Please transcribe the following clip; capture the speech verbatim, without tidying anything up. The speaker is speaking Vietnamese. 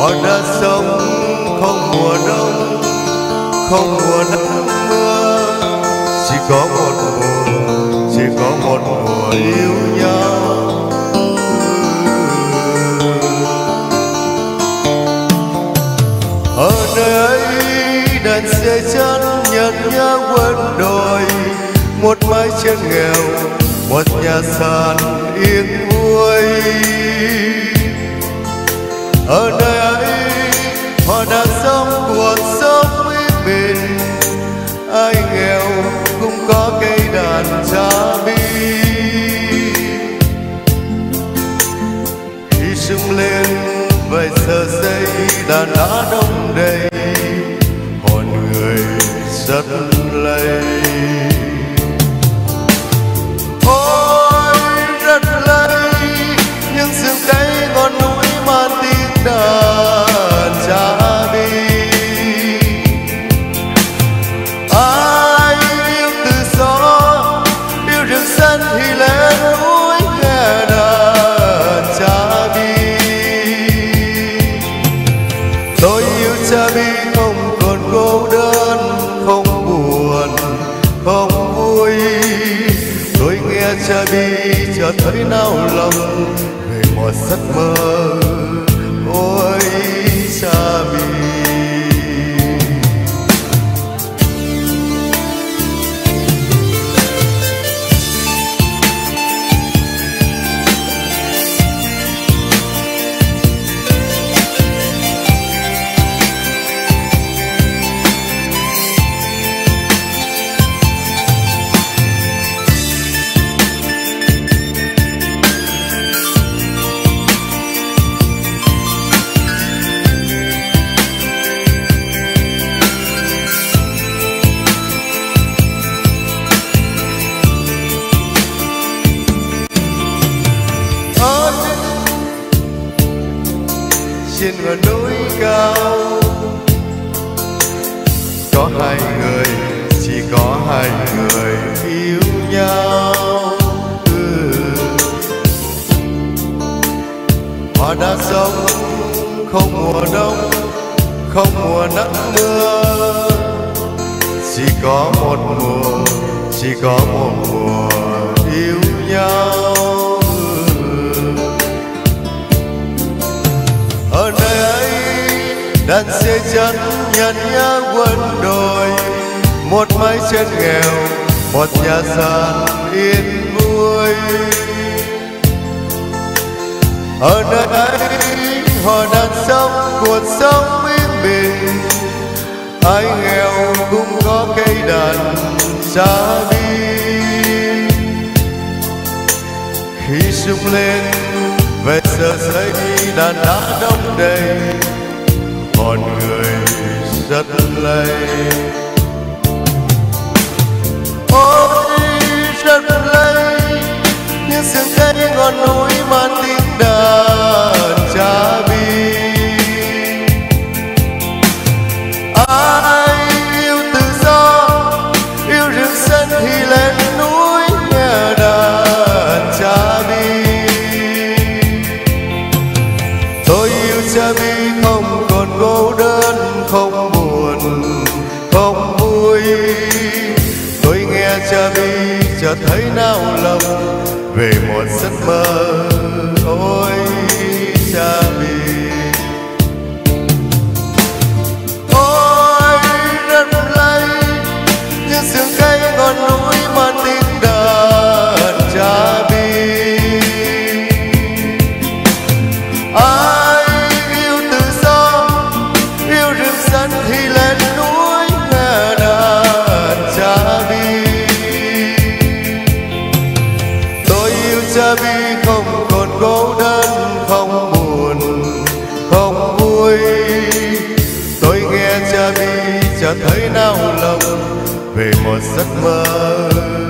Họ đã sống không mùa đông, không mùa nắng mưa, chỉ có một mùa, chỉ có một mùa yêu nhau. Ở nơi ấy đàn xe chân nhạt nhã quên đồi, một mái trên nghèo, một nhà sàn yên vui. Ở nơi ấy họ đã sống cuộc sống yên bình, ai nghèo cũng có cây đàn cha bi. Khi sung lên vài giờ giây đàn đã đông đầy, hồn người rất lây. Ôi rất lây những rừng cây ngọn núi man tiếng đàn cha bi. Ai yêu tự do, yêu rừng xanh thì lên núi nghe đàn cha bi. Tôi yêu cha bi không còn cô đơn, không buồn, không vui. Tôi nghe cha bi chợt thấy nao lòng về một giấc mơ. Ôi cha bi. Trên ngọn núi cao có hai người, chỉ có hai người yêu nhau. Ừ. Họ đã sống không mùa đông, không mùa nắng mưa, chỉ có một mùa, chỉ có một mùa yêu nhau. Ở nơi ấy đàn xe chân nhạt nhã quên đồi, một mái chân nghèo, một nhà sàn yên vui. Ở nơi ấy họ đang sống cuộc sống yên bình, ai nghèo cũng có cây đàn cha bi. Khi sung lên về giờ giây đàn đã đông đầy, hồn người rất lây. Ôi rất lây những sương cây ngọn núi man tiếng đàn cha bi. Ai yêu tự do, yêu rừng xanh thì lên núi nghe đàn cha bi. Tôi yêu cha bi không còn cô đơn, không buồn, không vui. Tôi nghe cha bi chợt thấy nao lòng về một giấc mơ. Ôi cha bi. Ôi rất lây những sương cây ngọn núi man tiếng đàn cha bi. Ai yêu tự do, yêu rừng xanh thì lên núi nghe đàn cha bi. Tôi yêu cha bi không còn cô đơn, không buồn, không vui. Tôi nghe cha bi chợt thấy nao lòng về một giấc mơ.